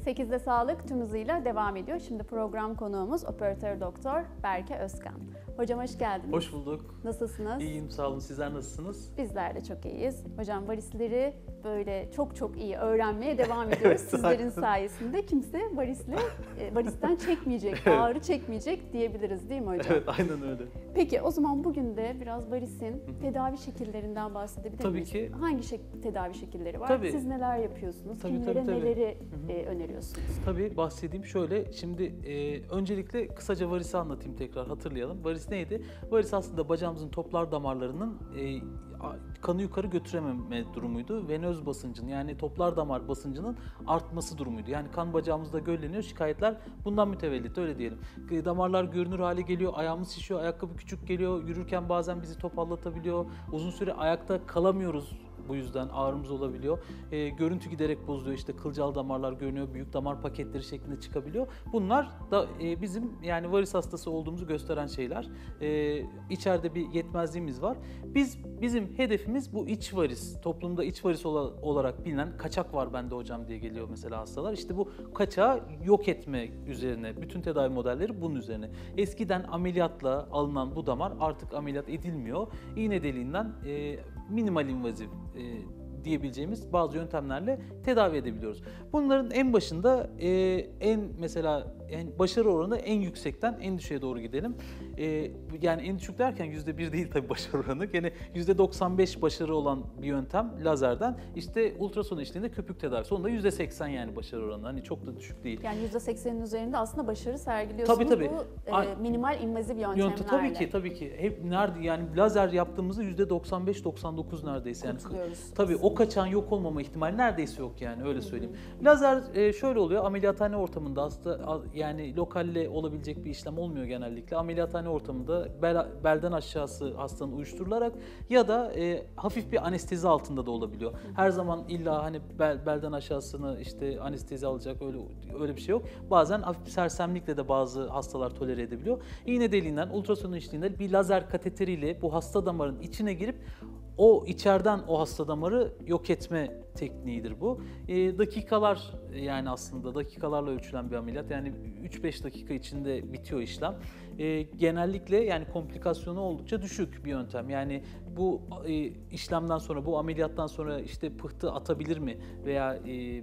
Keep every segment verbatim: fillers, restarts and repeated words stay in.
sekizde Sağlık tüm hızıyla devam ediyor. Şimdi program konuğumuz operatör doktor Berke Özkan. Hocam hoş geldiniz. Hoş bulduk. Nasılsınız? İyiyim, sağ olun. Sizler nasılsınız? Bizler de çok iyiyiz. Hocam varisleri böyle çok çok iyi öğrenmeye devam ediyoruz. Evet, Sizlerin haklısın. sayesinde kimse varisle, varisten çekmeyecek, ağrı çekmeyecek diyebiliriz değil mi hocam? Evet, aynen öyle. Peki o zaman bugün de biraz varisin tedavi şekillerinden bahsedebilir Tabii miyiz? ki. Hangi şek- tedavi şekilleri var? Tabii. Siz neler yapıyorsunuz? Tabii, Kimlere tabii, tabii. neleri e, öneriyorsunuz? Tabii bahsedeyim şöyle. Şimdi e, öncelikle kısaca varisi anlatayım, tekrar hatırlayalım. Varis neydi? Varis aslında bacağımızın toplar damarlarının e, kanı yukarı götürememe durumuydu. Venöz basıncın, yani toplar damar basıncının artması durumuydu. Yani kan bacağımızda gölleniyor. Şikayetler bundan mütevellit, öyle diyelim. Damarlar görünür hale geliyor, ayağımız şişiyor, ayakkabı küçük geliyor, yürürken bazen bizi topallatabiliyor. Uzun süre ayakta kalamıyoruz. Bu yüzden ağrımız olabiliyor. E, görüntü giderek bozuluyor. İşte kılcal damarlar görünüyor, büyük damar paketleri şeklinde çıkabiliyor. Bunlar da e, bizim yani varis hastası olduğumuzu gösteren şeyler. E, içeride bir yetmezliğimiz var. Biz bizim hedefimiz bu iç varis. Toplumda iç varis ola, olarak bilinen kaçak var bende hocam diye geliyor mesela hastalar. İşte bu kaçağı yok etme üzerine. Bütün tedavi modelleri bunun üzerine. Eskiden ameliyatla alınan bu damar artık ameliyat edilmiyor. İğne deliğinden e, minimal invazif e, diyebileceğimiz bazı yöntemlerle tedavi edebiliyoruz. Bunların en başında e, en mesela en başarı oranı en yüksekten en düşüğe doğru gidelim. E, yani en düşük derken yüzde bir değil tabii başarı oranı. Gene yüzde doksan beş başarı olan bir yöntem lazerden. İşte ultrason eşliğinde köpük tedavisi. Onda yüzde seksen yani başarı oranı. Hani çok da düşük değil. Yani yüzde seksenin üzerinde aslında başarı sergiliyorsunuz tabii, tabii. bu e, minimal invaziv yöntemlerle. Yöntem, tabii ki, tabii ki. Hep nerede yani lazer yaptığımızda yüzde doksan beş doksan dokuz neredeyse yani. Kurtuluyoruz Tabii aslında. o kaçan yok olmama ihtimali neredeyse yok yani, öyle söyleyeyim. Hı hı. Lazer e, şöyle oluyor, ameliyathane ortamında hasta yani lokalle olabilecek bir işlem olmuyor genellikle. Ameliyathane ortamında bel, belden aşağısı hastanın uyuşturularak ya da e, hafif bir anestezi altında da olabiliyor. Hı hı. Her zaman illa hani bel, belden aşağısını işte anestezi alacak öyle öyle bir şey yok. Bazen hafif bir sersemlikle de bazı hastalar tolere edebiliyor. İğne deliğinden ultrason eşliğinde bir lazer kateteriyle bu hasta damarın içine girip o içeriden o hasta damarı yok etme tekniğidir bu. E, dakikalar yani aslında dakikalarla ölçülen bir ameliyat. Yani üç beş dakika içinde bitiyor işlem. E, genellikle yani komplikasyonu oldukça düşük bir yöntem. Yani bu e, işlemden sonra, bu ameliyattan sonra işte pıhtı atabilir mi veya e,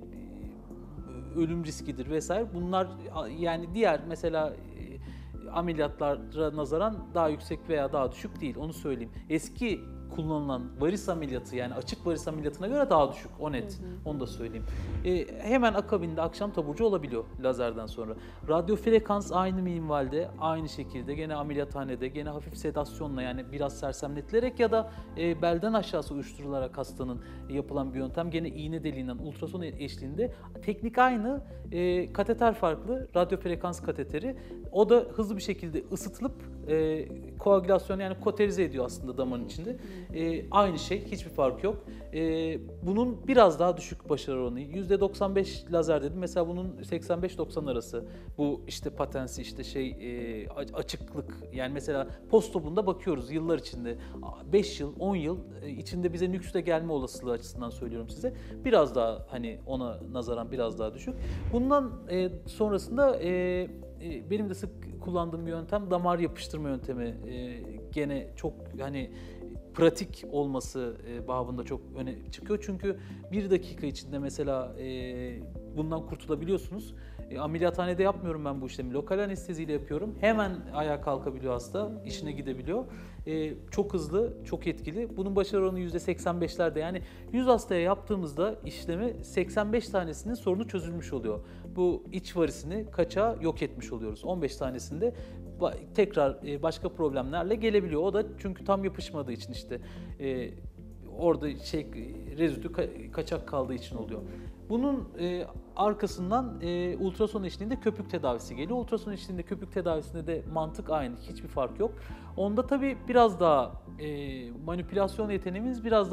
ölüm riskidir vesaire. Bunlar yani diğer mesela e, ameliyatlara nazaran daha yüksek veya daha düşük değil. Onu söyleyeyim. Eski kullanılan varis ameliyatı yani açık varis ameliyatına göre daha düşük. O net. Hı hı. Onu da söyleyeyim. Ee, hemen akabinde akşam taburcu olabiliyor lazerden sonra. Radyo frekans aynı minvalde, aynı şekilde gene ameliyathanede, gene hafif sedasyonla yani biraz sersemletilerek ya da e, belden aşağısı uyuşturularak hastanın yapılan bir yöntem. Gene iğne deliğinden ultrason eşliğinde. Teknik aynı. E, kateter farklı. Radyo frekans kateteri. O da hızlı bir şekilde ısıtılıp e, koagülasyon yani koterize ediyor aslında damarın içinde. E, aynı şey, hiçbir fark yok. E, bunun biraz daha düşük başarı oranı. yüzde doksan beş lazer dedim. Mesela bunun seksen beş doksan arası. Bu işte patensi, işte şey e, açıklık. Yani mesela postopunda bakıyoruz yıllar içinde. beş yıl, on yıl içinde bize nüksle gelme olasılığı açısından söylüyorum size. Biraz daha hani ona nazaran biraz daha düşük. Bundan e, sonrasında e, e, benim de sık kullandığım bir yöntem damar yapıştırma yöntemi. E, gene çok hani pratik olması e, babında çok öne çıkıyor. Çünkü bir dakika içinde mesela e, bundan kurtulabiliyorsunuz. E, ameliyathanede yapmıyorum ben bu işlemi. Lokal anesteziyle yapıyorum. Hemen ayağa kalkabiliyor hasta, işine gidebiliyor. E, çok hızlı, çok etkili. Bunun başarı oranı yüzde seksen beşlerde. Yani yüz hastaya yaptığımızda işlemi seksen beş tanesinin sorunu çözülmüş oluyor. Bu iç varisini, kaçağı yok etmiş oluyoruz. on beş tanesinde tekrar başka problemlerle gelebiliyor. O da çünkü tam yapışmadığı için işte e, orada şey rezidü kaçak kaldığı için oluyor. Bunun e, arkasından e, ultrason eşliğinde köpük tedavisi geliyor. Ultrason eşliğinde köpük tedavisinde de mantık aynı, hiçbir fark yok. Onda tabii biraz daha e, manipülasyon yeteneğimiz biraz daha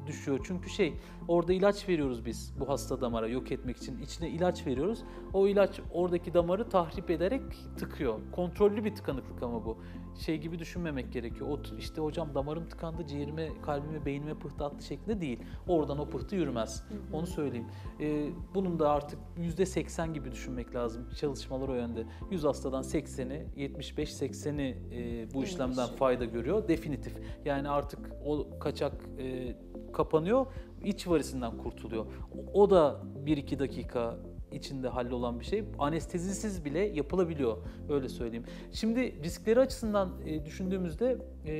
düşüyor. Çünkü şey, orada ilaç veriyoruz biz bu hasta damara yok etmek için. İçine ilaç veriyoruz. O ilaç oradaki damarı tahrip ederek tıkıyor. Kontrollü bir tıkanıklık ama bu. Şey gibi düşünmemek gerekiyor. O işte hocam damarım tıkandı, ciğerime, kalbime, beynime pıhtı attı şeklinde değil. Oradan o pıhtı yürümez. Hı hı. Onu söyleyeyim. Ee, bunun da artık yüzde seksen gibi düşünmek lazım. Çalışmalar o yönde. yüz hastadan sekseni, yetmiş beş sekseni e, bu işlemden fayda görüyor. Definitif. Yani artık o kaçak e, kapanıyor, iç varisinden kurtuluyor. O da bir iki dakika içinde hallolan bir şey. Anestezisiz bile yapılabiliyor, öyle söyleyeyim. Şimdi riskleri açısından e, düşündüğümüzde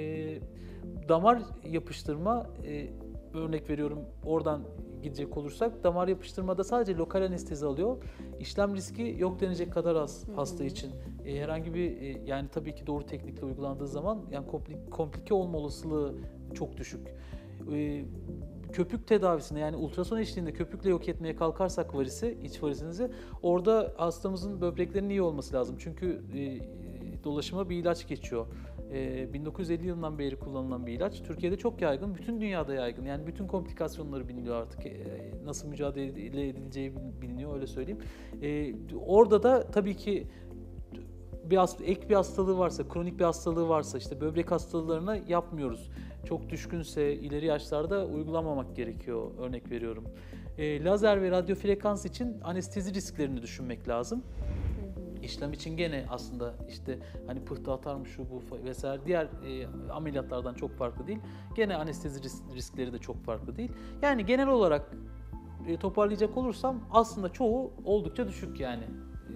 e, damar yapıştırma, e, örnek veriyorum oradan gidecek olursak, damar yapıştırmada sadece lokal anestezi alıyor. İşlem riski yok denecek kadar az hasta için. E, herhangi bir e, yani tabii ki doğru teknikle uygulandığı zaman yani komplik, komplike olma olasılığı çok düşük. E, köpük tedavisine, yani ultrason eşliğinde köpükle yok etmeye kalkarsak varisi, iç varisinizi, orada hastamızın böbreklerinin iyi olması lazım. Çünkü e, dolaşıma bir ilaç geçiyor. E, bin dokuz yüz elli yılından beri kullanılan bir ilaç. Türkiye'de çok yaygın, bütün dünyada yaygın. Yani bütün komplikasyonları biliniyor artık. E, nasıl mücadele edileceği biliniyor, öyle söyleyeyim. E, orada da tabii ki bir hasta, ek bir hastalığı varsa, kronik bir hastalığı varsa, işte böbrek hastalıklarına yapmıyoruz. Çok düşkünse ileri yaşlarda uygulamamak gerekiyor, örnek veriyorum. E, lazer ve radyo frekans için anestezi risklerini düşünmek lazım. İşlem için gene aslında işte hani pıhtı atarmış şu bu vesaire diğer e, ameliyatlardan çok farklı değil. Gene anestezi risk, riskleri de çok farklı değil. Yani genel olarak e, toparlayacak olursam aslında çoğu oldukça düşük yani. E,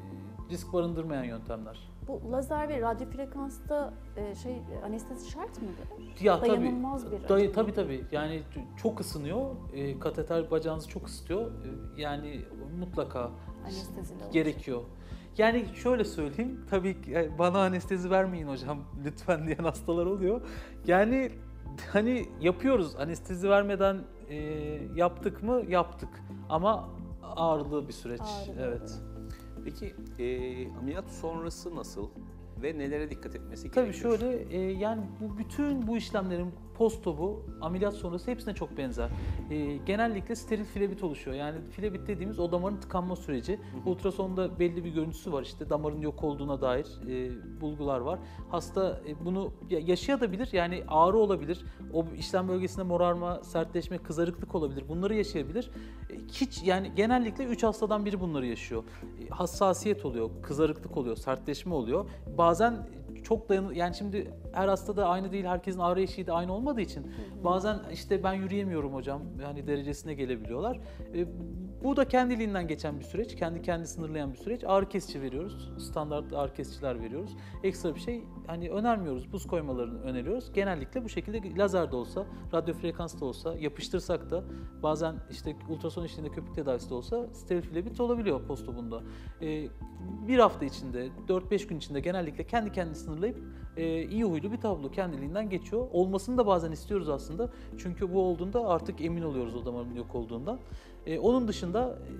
risk barındırmayan yöntemler. Bu lazer ve radyo frekansta e, şey anestezi şart mıdır? Ya Dayanılmaz tabii, bir day, tabii tabii. Yani çok ısınıyor. E, kateter bacağınızı çok ısıtıyor. E, yani mutlaka gerekiyor. Yani şöyle söyleyeyim, tabii ki bana anestezi vermeyin hocam lütfen diyen hastalar oluyor. Yani hani yapıyoruz, anestezi vermeden e, yaptık mı? Yaptık. Ama ağırlı bir süreç. Ağırlı. Evet. Peki e, ameliyat sonrası nasıl ve nelere dikkat etmesi Tabii gerekiyor? Tabii şöyle, e, yani bu bütün bu işlemlerin post-op'u, ameliyat sonrası hepsine çok benzer. E, genellikle steril filebit oluşuyor. Yani filebit dediğimiz o damarın tıkanma süreci. Hı hı. Ultrasonda belli bir görüntüsü var, işte damarın yok olduğuna dair e, bulgular var. Hasta e, bunu yaşayabilir, yani ağrı olabilir, o işlem bölgesinde morarma, sertleşme, kızarıklık olabilir. Bunları yaşayabilir. E, hiç yani genellikle üç hastadan biri bunları yaşıyor. E, hassasiyet oluyor, kızarıklık oluyor, sertleşme oluyor. Bazen çok dayanı, yani şimdi her hasta da aynı değil, herkesin ağrı eşiği de aynı olmadığı için hı hı. bazen işte ben yürüyemiyorum hocam yani derecesine gelebiliyorlar. E, bu da kendiliğinden geçen bir süreç, kendi kendini sınırlayan bir süreç. Ağrı kesici veriyoruz, standart ağrı kesiciler veriyoruz. Ekstra bir şey hani önermiyoruz, buz koymalarını öneriyoruz. Genellikle bu şekilde lazer de olsa, radyo frekans da olsa, yapıştırsak da bazen işte ultrason eşliğinde köpük tedavisi de olsa steril filebit olabiliyor post-op'unda. E, bir hafta içinde, dört beş gün içinde genellikle kendi kendini sınırlayıp e, iyi huylu bir tablo kendiliğinden geçiyor. Olmasını da bazen istiyoruz aslında. Çünkü bu olduğunda artık emin oluyoruz o damarın yok olduğundan. E, onun dışında e,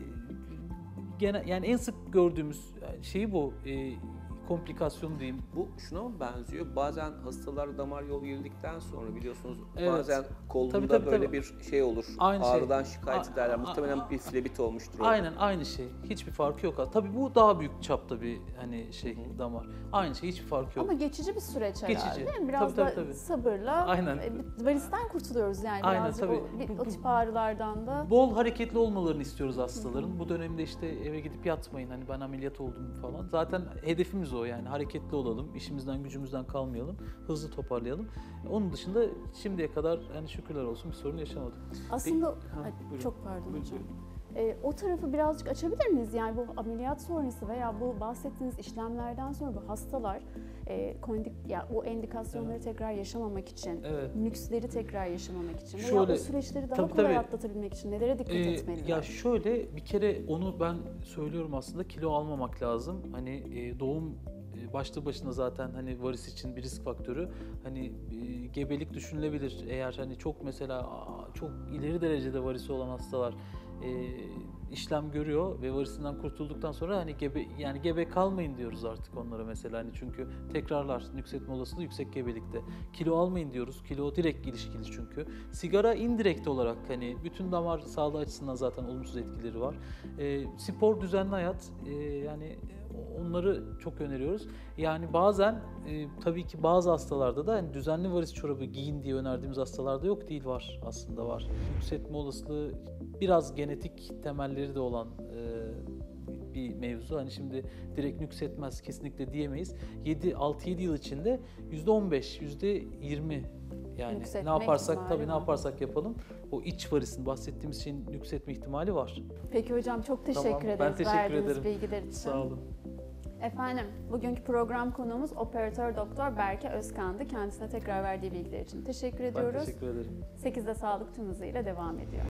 gene yani en sık gördüğümüz şey bu. E, komplikasyon diyeyim. Bu şuna mı benziyor? Bazen hastalar damar yolu girdikten sonra biliyorsunuz evet. bazen kolunda tabii, tabii, böyle tabii. bir şey olur. Aynı ağrıdan şey. şikayet ederler. A- Muhtemelen a- bir filebit olmuştur orada. Aynen aynı şey. Hiçbir farkı yok. Tabii bu daha büyük çapta bir hani şey Hı-hı. damar. Aynı şey, hiçbir farkı yok. Ama geçici bir süreç herhalde. Geçici. Değil mi? Biraz tabii, da tabii, tabii. sabırla Aynen. varisten kurtuluyoruz yani. Aynen, birazcık tabii. o, bir, o tip ağrılardan da. Bol hareketli olmalarını istiyoruz hastaların. Hı-hı. Bu dönemde işte eve gidip yatmayın hani ben ameliyat oldum falan. Zaten hedefimiz o yani, hareketli olalım. İşimizden gücümüzden kalmayalım, hızlı toparlayalım. Onun dışında şimdiye kadar hani şükürler olsun bir sorun yaşamadık. Aslında Peki, ay, ha, çok pardon buyurun, hocam. buyurun. E, o tarafı birazcık açabilir miyiz? Yani bu ameliyat sonrası veya bu bahsettiğiniz işlemlerden sonra bu hastalar e, kondik, ya o endikasyonları evet. tekrar yaşamamak için, evet. nüksleri tekrar yaşamamak için veya şöyle, o süreçleri daha tabii, kolay tabii. atlatabilmek için nelere dikkat ee, etmeliler? Ya şöyle, bir kere onu ben söylüyorum aslında, kilo almamak lazım. Hani e, doğum başlı başına zaten hani varis için bir risk faktörü. Hani e, gebelik düşünülebilir. Eğer hani çok mesela çok ileri derecede varisi olan hastalar e, işlem görüyor ve varisinden kurtulduktan sonra hani gebe yani gebe kalmayın diyoruz artık onlara mesela, hani çünkü tekrarlar, nüksetme olasılığı yüksek gebelikte. Kilo almayın diyoruz. Kilo direkt ilişkili çünkü. Sigara indirekt olarak hani bütün damar sağlığı açısından zaten olumsuz etkileri var. E, spor, düzenli hayat, e, yani onları çok öneriyoruz. Yani bazen e, tabii ki bazı hastalarda da hani düzenli varis çorabı giyin diye önerdiğimiz hastalarda yok değil, var aslında var. Nüksetme olasılığı biraz genetik temelleri de olan e, bir mevzu. Hani şimdi direkt nüksetmez kesinlikle diyemeyiz. yedi altı yedi yıl içinde yüzde on beş, yüzde yirmi yani Nüksetme ne yaparsak ihtimali tabii ne var. yaparsak yapalım o iç varisin bahsettiğimiz şeyin nüksetme ihtimali var. Peki hocam, çok teşekkür Tamam, ben ederiz teşekkür verdiğiniz ederim. bilgiler için. Sağ olun. Efendim, bugünkü program konuğumuz operatör doktor Berke Özkan'dı. Kendisine tekrar verdiği bilgiler için teşekkür Ben ediyoruz. teşekkür ederim. sekizde Sağlık tüm hızıyla devam ediyor.